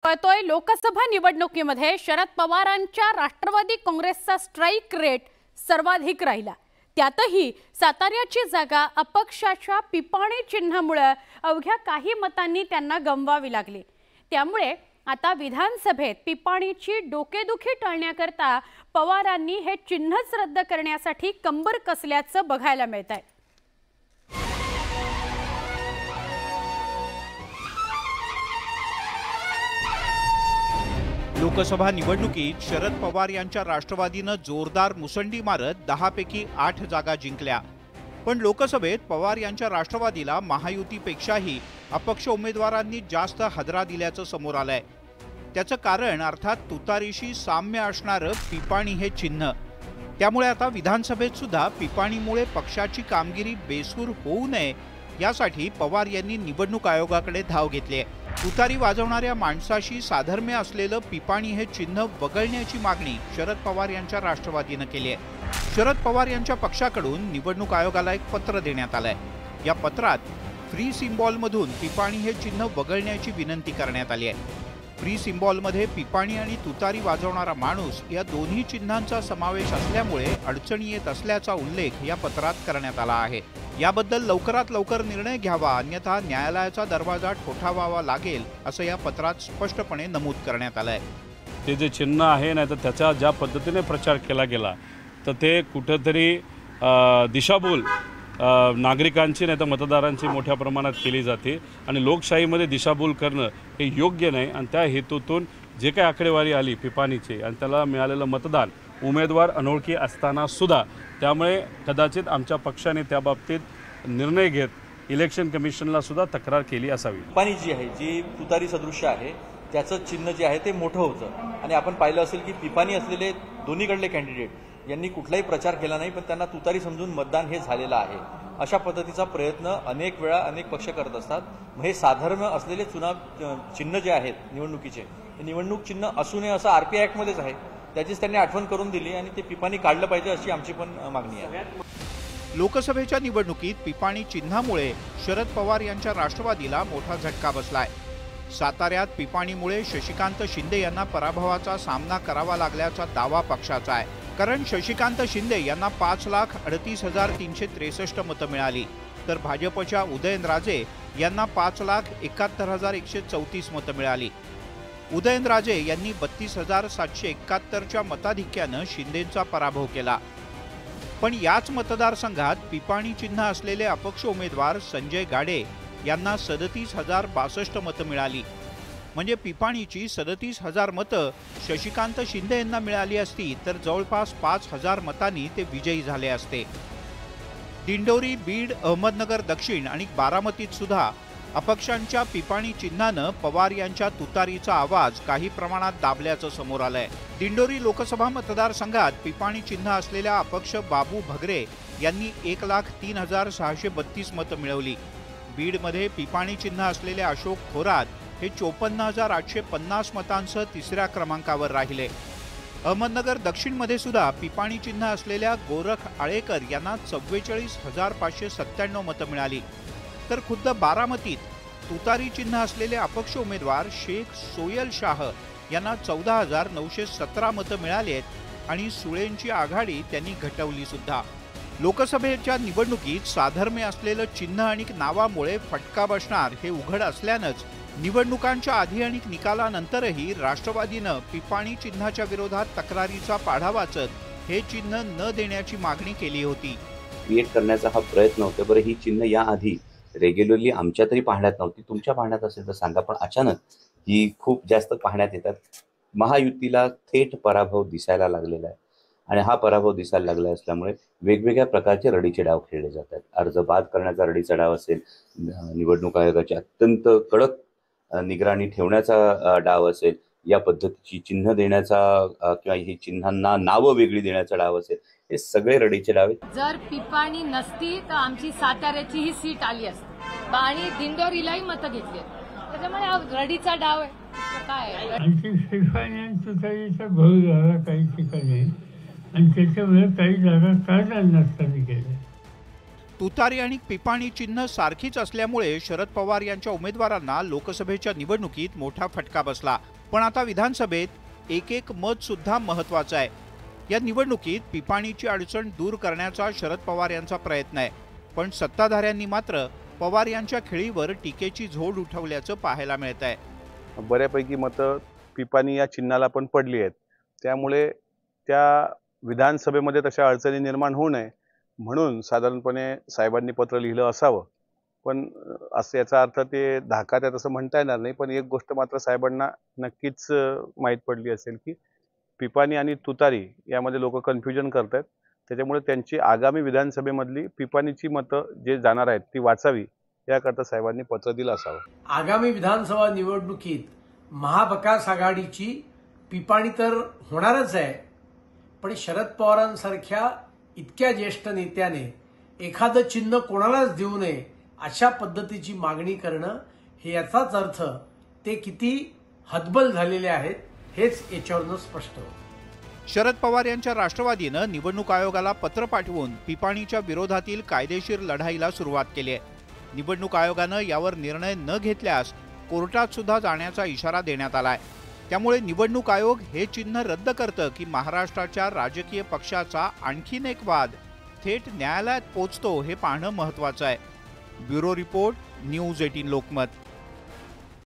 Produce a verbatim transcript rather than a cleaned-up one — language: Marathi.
कळतोय लोकसभा निवडणुकीमध्ये शरद पवारांच्या राष्ट्रवादी काँग्रेसचा स्ट्राइक रेट सर्वाधिक राहिला। त्यातही साताऱ्याची जागा अपक्षाच्या पिपाणी चिन्हामुळे अवघ्या काही मतांनी त्यांना गमवावी लागली। त्यामुळे आता विधानसभेत पिपाणीची डोकेदुखी टाळण्याकरता पवारांनी हे चिन्हच रद्द करण्यासाठी कंबर कसल्याचं बघायला मिळतंय। लोकसभा निवडणुकीत शरद पवार यांच्या राष्ट्रवादीने जोरदार मुसंडी मारत दहा पैकी आठ जागा जिंकल्या। पण लोकसभेत पवार यांच्या राष्ट्रवादीला महायुतीपेक्षाही अपक्ष उमेदवारांनी जास्त हादरा दिल्याचं समोर आलंय। त्याचं कारण अर्थात तुतारीशी साम्य असणारं पिपाणी हे चिन्ह। त्यामुळे आता विधानसभेत सुद्धा पिपाणीमुळे पक्षाची कामगिरी बेसूर होऊ नये यासाठी पवार यांनी निवडणूक आयोगाकडे धाव घेतली आहे। तुतारी वाजवणाऱ्या माणसाशी साधर्म्य असलेलं पिपाणी हे चिन्ह वगळण्याची मागणी शरद पवार यांच्या राष्ट्रवादीने केली आहे। शरद पवार यांच्या पक्षाकडून निवडणूक आयोगाला एक पत्र देण्यात आलंय। या पत्रात फ्री सिम्बॉलमधून पिपाणी हे चिन्ह वगळण्याची विनंती करण्यात आली आहे। फ्री सिम्बॉलमध्ये पिपाणी आणि तुतारी वाजवणारा माणूस या दोन्ही चिन्हांचा समावेश असल्यामुळे अडचणी येत असल्याचा उल्लेख या पत्रात करण्यात आला आहे। याबद्दल लवकरात लवकर निर्णय घ्यावा, अन्यथा न्यायालयाचा दरवाजा ठोठावावा लागेल असं या पत्रात स्पष्टपणे नमूद करण्यात आलंय। ते जे चिन्ह आहे ना, तर त्याचा ज्या पद्धतीने प्रचार केला गेला तर ते कुठेतरी दिशाभूल नागरिकांची नाही तर मतदारांची मोठ्या प्रमाणात केली जाते आणि लोकशाहीमध्ये दिशाभूल करणं हे योग्य नाही। आणि त्या हेतूतून जे काही आकडेवारी आली पिपाणीची आणि त्याला मिळालेलं मतदान उमेदवार अनोळखी असताना सुद्धा, त्यामुळे कदाचित आमच्या पक्षाने त्या बाबतीत निर्णय घेत इलेक्शन कमिशनला सुद्धा तक्रार केली असावी। पिपाणी जी आहे, जी तुतारी सदृश्य आहे, त्याचं चिन्ह जे आहे ते मोठं होतं आणि आपण पाहिलं असेल की पिपाणी असलेले दोन्हीकडले कॅन्डिडेट यांनी कुठलाही प्रचार केला नाही, पण त्यांना तुतारी समजून मतदान हे झालेलं आहे। अशा पद्धतीचा प्रयत्न अनेक वेळा अनेक पक्ष करत असतात। मग हे साधर्म्य असलेले चुनाव चिन्ह जे आहेत निवडणुकीचे, हे निवडणूक चिन्ह असू नये असं आरपीआय ऍक्टमध्येच आहे, त्याचीच त्यांनी आठवण करून दिली आणि ते पिपाणी काढलं पाहिजे अशी आमची पण मागणी आहे। लोकसभेच्या निवडणुकीत पिपाणी चिन्हामुळे शरद पवार यांच्या राष्ट्रवादीला मोठा झटका बसलाय। साताऱ्यात पिपाणीमुळे शशिकांत शिंदे यांना पराभवाचा सामना करावा लागल्याचा दावा पक्षाचा आहे। कारण शशिकांत शिंदे यांना पाच लाख अडतीस हजार तीनशे त्रेसष्ट मतं मिळाली, तर भाजपच्या उदयनराजे यांना पाच लाख एकाहत्तर हजार एकशे चौतीस मतं मिळाली। उदयनराजे यांनी बत्तीस हजार सातशे एकाहत्तरच्या मताधिक्यानं शिंदेंचा पराभव केला। पण याच मतदारसंघात पिपाणी चिन्ह असलेले अपक्ष उमेदवार संजय गाडे यांना सदतीस हजार बासष्ट मतं मिळाली। म्हणजे पिपाणीची सदतीस हजार मतं शशिकांत शिंदे यांना मिळाली असती तर जवळपास पाच हजार मतांनी ते विजयी झाले असते। दिंडोरी, बीड, अहमदनगर दक्षिण आणि बारामतीत सुद्धा अपक्षांच्या पिपाणी चिन्हानं पवार यांच्या तुतारीचा आवाज काही प्रमाणात दाबल्याचं समोर आलंय। दिंडोरी लोकसभा मतदारसंघात पिपाणी चिन्ह असलेल्या अपक्ष बाबू भगरे यांनी एक लाख तीन हजार सहाशे बत्तीस मतं मिळवली। बीडमध्ये पिपाणी चिन्ह असलेले अशोक थोरात हे चोपन्न हजार आठशे पन्नास मतांसह तिसऱ्या क्रमांकावर राहिले। अहमदनगर दक्षिणमध्ये सुद्धा पिपाणी चिन्ह असलेल्या गोरख आळेकर यांना चव्वेचाळीस हजार पाचशे सत्त्याण्णव मतं मिळाली, तर खुद्द बारामतीत तुतारी चिन्ह असलेले अपक्ष उमेदवार शेख सोयल शाह यांना चौदा हजार नऊशे सतरा मतं मिळाली आहेत आणि सुळेंची आघाडी त्यांनी घटवली सुद्धा। लोकसभेच्या निवडणुकीत साधर्म्य असलेलं चिन्ह आणि नावामुळे फटका बसणार हे उघड असल्यानंच निवडणुकांच्या आधी आणि निकालानंतरही राष्ट्रवादीनं पिपाणी चिन्हाच्या विरोधात तक्रारीचा पाढा वाचत हे चिन्ह न देण्याची मागणी केली होती। क्रिएट करण्याचा हा प्रयत्न होता। बरं, ही चिन्ह याआधी रेग्युलरली आमच्या तरी पाहण्यात नव्हती, तुमच्या पाहण्यात असेल तर सांगा, पण अचानक ही खूप जास्त पाहण्यात येतात। महायुतीला थेट पराभव दिसायला लागलेला आहे आणि हा पराभव दिसायला लागला असल्यामुळे वेगवेगळ्या प्रकारचे रडीचे डाव खेळले जातात। अर्ज बाद करण्याचा रडीचा डाव असेल, निवडणूक आयोगाची अत्यंत कडक निगराणी ठेवण्याचा डाव असेल, या पद्धतीची चिन्ह देण्याचा किंवा ही चिन्हांना नावं वेगळी देण्याचा डाव असेल, हे सगळे रडीचे डाव आहेत। जर पिपाणी नसती तर आमची साताऱ्याची ही सीट आली असती आणि दिंडोरीलाही मतं घेतली, त्याच्यामुळे रडीचा डाव आहे। काय आणखी पिपाणी आणि तुतारीचा भाऊ झाला काही ठिकाणी आणि त्याच्यामुळे काही जागा काढल्या नसताना गेल्या। तुतारी आणि पिपाणी चिन्ह सारखीच असल्यामुळे शरद पवार यांच्या उमेदवारांना लोकसभेच्या निवडणुकीत मोठा फटका बसला। पण आता विधानसभेत एक एक मत सुद्धा महत्वाचं आहे। या निवडणुकीत पिपाणीची अडचण दूर करण्याचा शरद पवार यांचा प्रयत्न आहे, पण सत्ताधाऱ्यांनी मात्र पवार यांच्या खेळीवर टीकेची झोड उठवल्याचं पाहायला मिळत आहे। बऱ्यापैकी मतं पिपाणी या चिन्हाला पण पडली आहेत, त्यामुळे त्या विधानसभेमध्ये तशा अडचणी निर्माण होऊ नये म्हणून साधारणपणे साहेबांनी पत्र लिहिलं असावं। पण असं याचा अर्थ ते धाकात आहे असं म्हणता येणार नाही। पण एक गोष्ट मात्र साहेबांना नक्कीच माहीत पडली असेल की पिपाणी आणि तुतारी यामध्ये लोक कन्फ्युजन करतात, त्याच्यामुळे त्यांची आगामी विधानसभेमधली पिपाणीची मतं जे जाणार आहेत ती वाचावी याकरता साहेबांनी पत्र दिलं असावं। आगामी विधानसभा निवडणुकीत महाविकास आघाडीची पिपाणी तर होणारच आहे, पण शरद पवारांसारख्या इतक्या ज्येष्ठ नेत्याने एखादं चिन्ह कोणालाच देऊ नये अशा पद्धतीची मागणी करणं हे याचाच अर्थ ते किती हतबल झालेले आहेत हेच याच्यावरून स्पष्ट होतं। शरद पवार यांच्या राष्ट्रवादीनं निवडणूक आयोगाला पत्र पाठवून पिपाणीच्या विरोधातील कायदेशीर लढाईला सुरुवात केली आहे। निवडणूक आयोगानं यावर निर्णय न घेतल्यास कोर्टात सुद्धा जाण्याचा इशारा देण्यात आलाय। त्यामुळे निवडणूक आयोग हे चिन्ह रद्द करतं की महाराष्ट्राच्या राजकीय पक्षाचा आणखीन एक वाद थेट न्यायालयात पोहोचतो हे पाहणं महत्त्वाचं आहे। ब्युरो रिपोर्ट, न्यूज अठरा लोकमत।